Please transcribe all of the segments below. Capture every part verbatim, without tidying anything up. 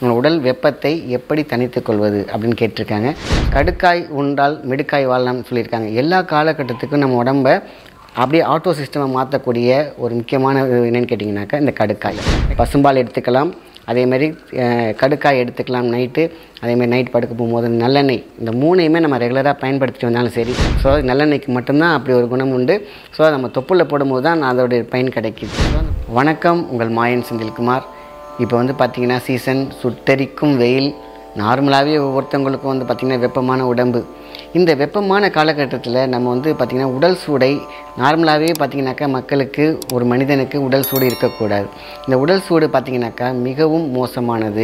நம்ம உடல் வெப்பத்தை எப்படி தணித்துக் கொள்வது அப்படின்னு கேட்டிருக்காங்க. கடுக்காய் உண்டால் மிடுக்காய் வாழலாம்னு சொல்லியிருக்காங்க. எல்லா காலகட்டத்துக்கும் நம்ம உடம்பை அப்படியே ஆட்டோ சிஸ்டமை மாற்றக்கூடிய ஒரு முக்கியமான என்னென்னு கேட்டிங்கனாக்கா இந்த கடுக்காய். பசும்பால் எடுத்துக்கலாம், அதேமாதிரி கடுக்காய் எடுத்துக்கலாம் நைட்டு, அதேமாதிரி நைட் படுக்க போகும்போது நல்லெண்ணெய். இந்த மூணையுமே நம்ம ரெகுலராக பயன்படுத்திட்டு வந்தாலும் சரி. ஸோ நல்லெண்ணெய்க்கு மட்டும்தான் அப்படி ஒரு குணம் உண்டு. ஸோ நம்ம தொப்புளில் போடும்போது தான் அதோடைய பயன் கிடைக்கிது. வணக்கம், உங்கள் மாயன் செந்தில்குமார். இப்போ வந்து பார்த்திங்கன்னா சீசன், சுட்டெரிக்கும் வெயில். நார்மலாகவே ஒவ்வொருத்தவங்களுக்கும் வந்து பார்த்திங்கன்னா வெப்பமான உடம்பு. இந்த வெப்பமான காலகட்டத்தில் நம்ம வந்து பார்த்திங்கன்னா உடல் சூடை நார்மலாகவே பார்த்திங்கனாக்கா மக்களுக்கு, ஒரு மனிதனுக்கு உடல் சூடு இருக்கக்கூடாது. இந்த உடல் சூடு பார்த்திங்கனாக்கா மிகவும் மோசமானது.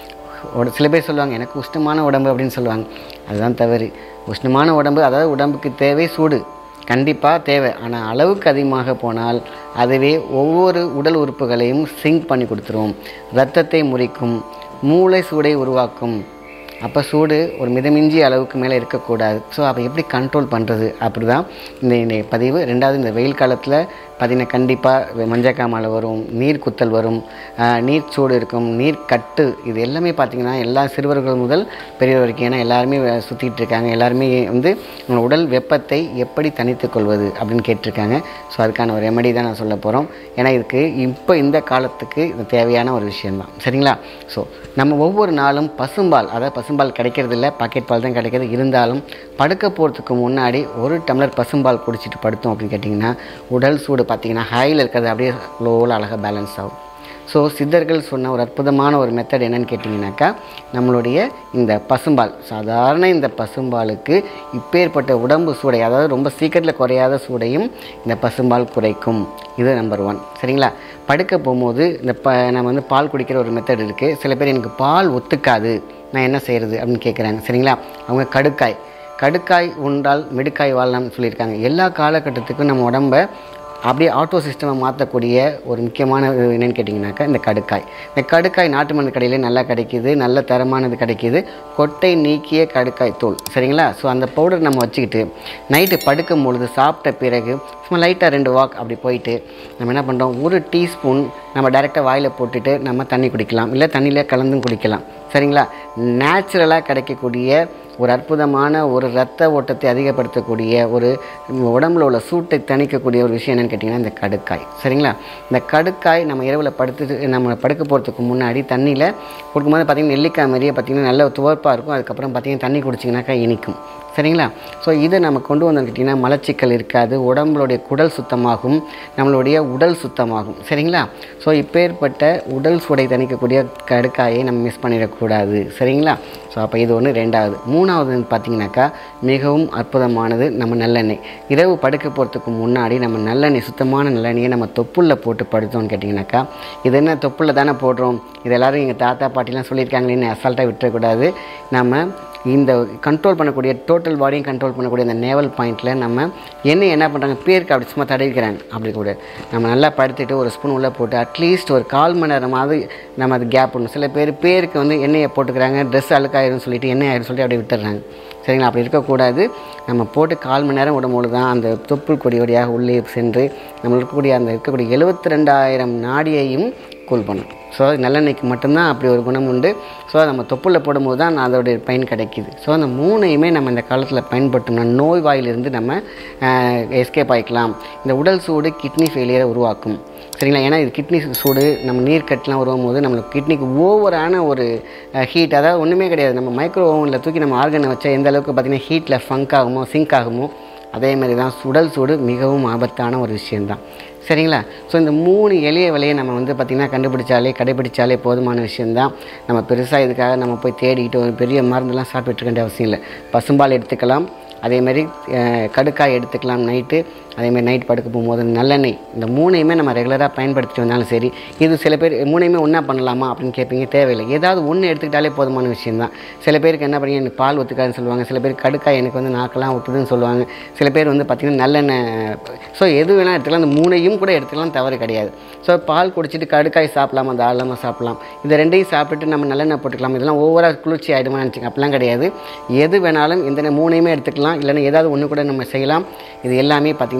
சில பேர் சொல்லுவாங்க எனக்கு உஷ்ணமான உடம்பு அப்படின்னு சொல்லுவாங்க. அதுதான் தவறு. உஷ்ணமான உடம்பு, அதாவது உடம்புக்கு தேவை சூடு கண்டிப்பாக தேவை. ஆனால் அளவுக்கு அதிகமாக போனால் அதுவே ஒவ்வொரு உடல் உறுப்புகளையும் சிங்க் பண்ணி கொடுத்துரும், இரத்தத்தை முறிக்கும், மூளை சூடை உருவாக்கும். அப்போ சூடு ஒரு மிதமிஞ்சிய அளவுக்கு மேலே இருக்கக்கூடாது. ஸோ அப்போ எப்படி கண்ட்ரோல் பண்ணுறது அப்படி தான் இந்த இந்த பதிவு. ரெண்டாவது, இந்த வெயில் காலத்தில் பார்த்திங்கன்னா கண்டிப்பாக மஞ்சக்காமலை வரும், நீர் குத்தல் வரும், நீர் சூடு இருக்கும், நீர் கட்டு. இது எல்லாமே பார்த்திங்கன்னா எல்லா சிறுவர்கள் முதல் பெரியவர் வரைக்கும், ஏன்னா எல்லாருமே சுற்றிட்டு இருக்காங்க. எல்லாருமே வந்து உடல் வெப்பத்தை எப்படி தணித்துக் கொள்வது அப்படின்னு கேட்டிருக்காங்க. ஸோ அதுக்கான ஒரு ரெமெடி தான் நான் சொல்ல போகிறோம். ஏன்னா இதுக்கு இப்போ இந்த காலத்துக்கு இது தேவையான ஒரு விஷயந்தான். சரிங்களா? ஸோ நம்ம ஒவ்வொரு நாளும் பசும்பால், அதாவது பசும்பால் கிடைக்கிறது இல்லை, பாக்கெட் பால் தான் கிடைக்கிறது. இருந்தாலும் படுக்க போகிறதுக்கு முன்னாடி ஒரு டம்ளர் பசும்பால் குடிச்சிட்டு படுத்தோம் அப்படின்னு கேட்டிங்கன்னா உடல் சூடு பார்த்திங்கன்னா ஹையில் இருக்கிறது அப்படியே லோவில் அழகாக பேலன்ஸ் ஆகும். ஸோ சித்தர்கள் சொன்ன ஒரு அற்புதமான ஒரு மெத்தட் என்னென்னு கேட்டிங்கனாக்கா நம்மளுடைய இந்த பசும்பால், சாதாரண இந்த பசும்பாலுக்கு இப்பேற்பட்ட உடம்பு சூடை, அதாவது ரொம்ப சீக்கிரத்தில் குறையாத சூடையும் இந்த பசும்பால் குறைக்கும். இது நம்பர் ஒன். சரிங்களா? படுக்க போகும்போது இந்த ப நம்ம வந்து பால் குடிக்கிற ஒரு மெத்தட் இருக்குது. சில பேர் எனக்கு பால் ஒத்துக்காது, நான் என்ன செய்கிறது அப்படின்னு கேட்குறாங்க. சரிங்களா? அவங்க கடுக்காய் கடுக்காய் உண்டால் மிடுக்காய் வாழலாம்னு சொல்லியிருக்காங்க. எல்லா காலகட்டத்துக்கும் நம்ம உடம்பை அப்படியே ஆட்டோ சிஸ்டமை மாற்றக்கூடிய ஒரு முக்கியமான என்னென்னு கேட்டிங்கனாக்கா இந்த கடுக்காய். இந்த கடுக்காய் நாட்டு மருந்து கடையிலே நல்லா கிடைக்கிது, நல்ல தரமானது கிடைக்கிது. கொட்டை நீக்கிய கடுக்காய் தூள். சரிங்களா? ஸோ அந்த பவுடர் நம்ம வச்சுக்கிட்டு நைட்டு படுக்கும் பொழுது சாப்பிட்ட பிறகு சும்மா லைட்டாக ரெண்டு வாக் அப்படி போயிட்டு நம்ம என்ன பண்ணுறோம், ஒரு டீஸ்பூன் நம்ம டைரெக்டாக வாயில் போட்டுட்டு நம்ம தண்ணி குடிக்கலாம், இல்லை தண்ணியில் கலந்தும் குடிக்கலாம். சரிங்களா? நேச்சுரலாக கிடைக்கக்கூடிய ஒரு அற்புதமான ஒரு இரத்த ஓட்டத்தை அதிகப்படுத்தக்கூடிய ஒரு உடம்புல உள்ள சூட்டை தணிக்கக்கூடிய ஒரு விஷயம் என்னென்னு கேட்டிங்கன்னா இந்த கடுக்காய். சரிங்களா? இந்த கடுக்காய் நம்ம இரவில் படுத்து நம்ம படுக்க போகிறதுக்கு முன்னாடி தண்ணியில் கொடுக்கும்போது பார்த்திங்கன்னா நெல்லிக்காய் மாதிரியே பார்த்திங்கன்னா நல்ல துவர்ப்பாக இருக்கும். அதுக்கப்புறம் பார்த்திங்கன்னா தண்ணி குடிச்சிங்கனாக்கா இனிக்கும். சரிங்களா? ஸோ இதை நம்ம கொண்டு வந்துக்கிட்டிங்கன்னா மலச்சிக்கல் இருக்காது, உடம்புடைய குடல் சுத்தமாகும், நம்மளுடைய உடல் சுத்தமாகும். சரிங்களா? ஸோ இப்பேற்பட்ட உடல் சூடை தணிக்கக்கூடிய கடுக்காயை நம்ம மிஸ் பண்ணிடக்கூடாது. சரிங்களா? ஸோ அப்போ இது ஒன்று. ரெண்டாவது, மூணாவது பார்த்திங்கனாக்கா மிகவும் அற்புதமானது நம்ம நல்லெண்ணெய். இரவு படுக்க போகிறதுக்கு முன்னாடி நம்ம நல்லெண்ணெய், சுத்தமான நல்லெண்ணெயை நம்ம தொப்புளில் போட்டு படுத்தோம்னு கேட்டிங்கனாக்கா, இது என்ன தொப்புளில் தானே போடுறோம், இது எல்லோரும் எங்கள் தாத்தா பாட்டிலாம் சொல்லியிருக்காங்களேன்னு அசால்ட்டாக விட்டுறக்கூடாது. நம்ம இந்த கண்ட்ரோல் பண்ணக்கூடிய டோட்டல் பாடியும் கண்ட்ரோல் பண்ணக்கூடிய இந்த நேவல் பாயிண்ட்டில் நம்ம எண்ணெய் என்ன பண்ணுறாங்க, பேருக்கு அப்படி சும்மா தடவிக்கிறாங்க. அப்படி கூட நம்ம நல்லா படுத்துட்டு ஒரு ஸ்பூன் உள்ளே போட்டு அட்லீஸ்ட் ஒரு கால் மணி நேரமாவது நம்ம அது கேப் பண்ணணும். சில பேர் பேருக்கு வந்து எண்ணெயை போட்டுக்கிறாங்க, ட்ரெஸ் அழுக்காயிரும் சொல்லிட்டு எண்ணெய் ஆயிரும் சொல்லிட்டு அப்படியே விட்டுடுறாங்க. சரிங்களா? அப்படி இருக்கக்கூடாது. நம்ம போட்டு கால் மணி நேரம் விடும்போது தான் அந்த தொப்புள் கொடி வழியாக உள்ளே சென்று நம்ம இருக்கக்கூடிய அந்த இருக்கக்கூடிய எழுபத்தி ரெண்டாயிரம் நாடியையும் கூல் பண்ணும். ஸோ நல்லெண்ணெய்க்கு மட்டும்தான் அப்படி ஒரு குணம் உண்டு. ஸோ நம்ம தொப்புளில் போடும்போது தான் அதோடைய பயன் கிடைக்கிது. ஸோ அந்த மூணையுமே நம்ம இந்த காலத்தில் பயன்படுத்தோம்னா நோய் வாயிலிருந்து நம்ம எஸ்கேப் ஆகிக்கலாம். இந்த உடல் சூடு கிட்னி ஃபெயிலியரை உருவாக்கும். சரிங்களா? ஏன்னா இது கிட்னி சூடு, நம்ம நீர் கட்டெலாம் உருவும் போது நம்மளுக்கு கிட்னிக்கு ஓவரான ஒரு ஹீட், அதாவது ஒன்றுமே கிடையாது. நம்ம மைக்ரோ ஓவனில் தூக்கி நம்ம ஆர்கனை வச்சா எந்த அளவுக்கு பார்த்திங்கன்னா ஹீட்டில் ஃபங்க் ஆகுமோ, சிங்க் ஆகுமோ, அதேமாதிரி தான் உடல் சூடு மிகவும் ஆபத்தான ஒரு விஷயந்தான். சரிங்களா? ஸோ இந்த மூணு எளிய விலையை நம்ம வந்து பார்த்திங்கன்னா கண்டுபிடிச்சாலே கடைபிடிச்சாலே போதுமான விஷயந்தான். நம்ம பெருசாக இதுக்காக நம்ம போய் தேடிக்கிட்டு ஒரு பெரிய மருந்துலாம் சாப்பிட்டுருக்க வேண்டிய அவசியம் இல்லை. பசும்பால் எடுத்துக்கலாம், அதேமாதிரி கடுக்காய் எடுத்துக்கலாம் நைட்டு, அதேமாதிரி நைட் படுக்க போகும்போது நல்லெண்ணெய். இந்த மூணையுமே நம்ம ரெகுலராக பயன்படுத்திட்டு வந்தாலும் சரி. இது சில பேர் மூணையுமே ஒன்றா பண்ணலாமா அப்படின்னு கேட்பீங்க. தேவையில்லை, ஏதாவது ஒன்று எடுத்துக்கிட்டாலே போதுமான விஷயந்தான். சில பேருக்கு என்ன பண்ணி எனக்கு பால் ஒத்துக்காதுன்னு சொல்லுவாங்க, சில பேர் கடுக்காய் எனக்கு வந்து நாக்கெல்லாம் ஒத்துதுன்னு சொல்லுவாங்க, சில பேர் வந்து பார்த்திங்கன்னா நல்லெண்ணெய். ஸோ எது வேணால் எடுத்துக்கலாம், அந்த மூணையும் கூட எடுத்துக்கலாம், தவறு கிடையாது. ஸோ பால் குடிச்சிட்டு கடுக்காய் சாப்பிடலாமா, தாராளமாக சாப்பிடலாம். இது ரெண்டையும் சாப்பிட்டுட்டு நம்ம நல்லெண்ணெய் போட்டுக்கலாம். இதெல்லாம் ஓவராக குளிர்ச்சி ஆகிடுமா நினச்சிங்க, அப்படிலாம் கிடையாது. எது வேணாலும் இந்த மூணையுமே எடுத்துக்கலாம், இல்லைன்னா ஏதாவது ஒன்று கூட நம்ம செய்யலாம். இது எல்லாமே பார்த்திங்கன்னா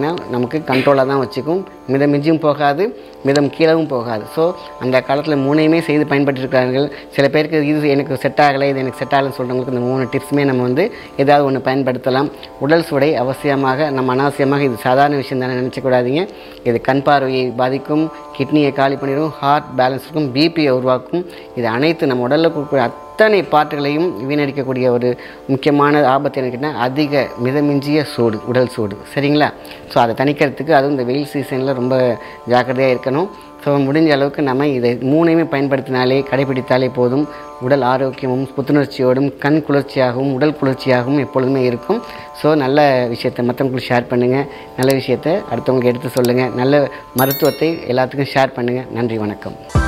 பார்த்திங்கன்னா நமக்கு கண்ட்ரோலாக தான் வச்சுக்கும். மிதம் மிஞ்சும் போகாது, மிதம் கீழவும் போகாது. ஸோ அந்த காலத்தில் மூணையுமே செய்து பயன்படுத்தியிருக்கிறார்கள். சில பேருக்கு இது எனக்கு செட் ஆகலை, இது எனக்கு செட் ஆகலைன்னு சொல்கிறவங்களுக்கு இந்த மூணு டிப்ஸுமே நம்ம வந்து ஏதாவது ஒன்று பயன்படுத்தலாம். உடல் சூடை அவசியமாக நம்ம அனாவசியமாக இது சாதாரண விஷயம் தானே நினச்சக்கூடாதீங்க. இது கண் பார்வையை பாதிக்கும், கிட்னியை காலி பண்ணிடும், ஹார்ட் பேலன்ஸ் இருக்கும், பிபியை உருவாக்கும். இது அனைத்து நம்ம உடலில் கொடுக்குற அத்தனை பாட்டுகளையும் வீணடிக்கக்கூடிய ஒரு முக்கியமான ஆபத்து என்ன கேட்டால் அதிக மிதமிஞ்சிய சூடு, உடல் சூடு. சரிங்களா? ஸோ அதை தணிக்கிறதுக்கு அதுவும் இந்த வெயில் சீசனில் ரொம்ப ஜாக்கிரதையாக இருக்கணும். ஸோ முடிஞ்ச அளவுக்கு நம்ம இதை மூணையுமே பயன்படுத்தினாலே கடைபிடித்தாலே போதும். உடல் ஆரோக்கியமும் புத்துணர்ச்சியோடும் கண் குளிர்ச்சியாகவும் உடல் குளிர்ச்சியாகவும் எப்பொழுதுமே இருக்கும். ஸோ நல்ல விஷயத்தை மற்றவங்களுக்கு ஷேர் பண்ணுங்கள், நல்ல விஷயத்தை அடுத்தவங்களுக்கு எடுத்து சொல்லுங்கள், நல்ல மருத்துவத்தை எல்லாத்துக்கும் ஷேர் பண்ணுங்கள். நன்றி, வணக்கம்.